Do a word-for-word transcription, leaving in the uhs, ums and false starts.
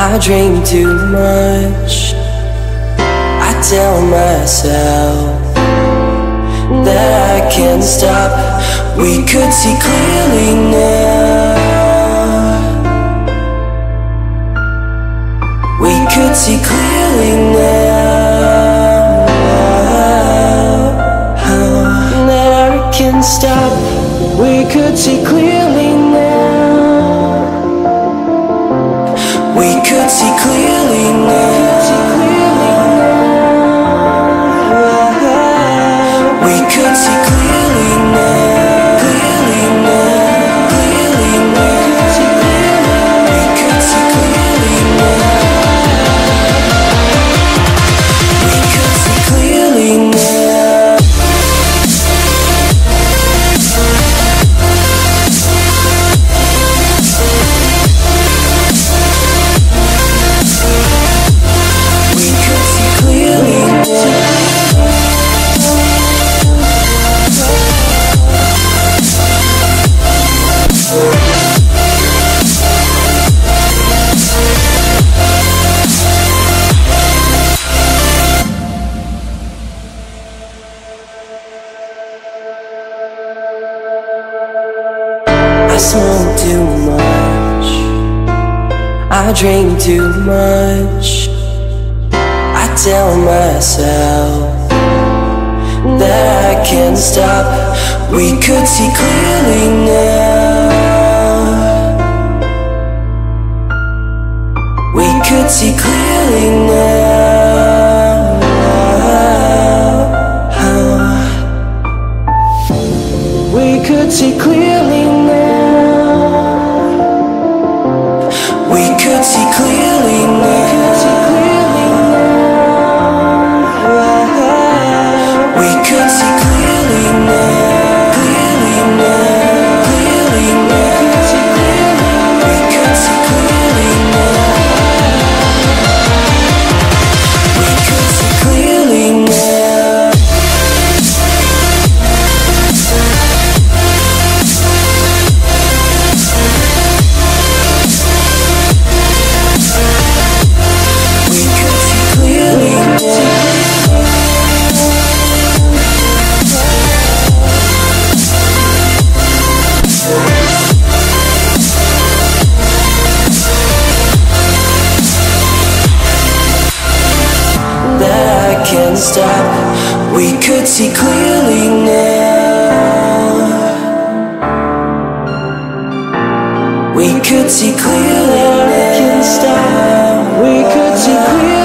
I dream too much. I tell myself that I can't stop. We could see clearly now. We could see clearly now. That I can't stop. We could see clearly now. We could see clearly now. We could see clearly now. Clearly now. Clearly now. We could see clearly now. We could see clearly now. We could see clearly now. I smoke too much. I drink too much. I tell myself that I can't stop. We could see clearly now. We could see clearly now. We could see clearly now. We could see clearly now. We could see clearly now. Clearly now. Clearly now. We could see clearly now. We could see clearly now. We could see clearly now. That I can't stop. We could see clearly now. We could see clearly now. I can't stop. We could see clearly.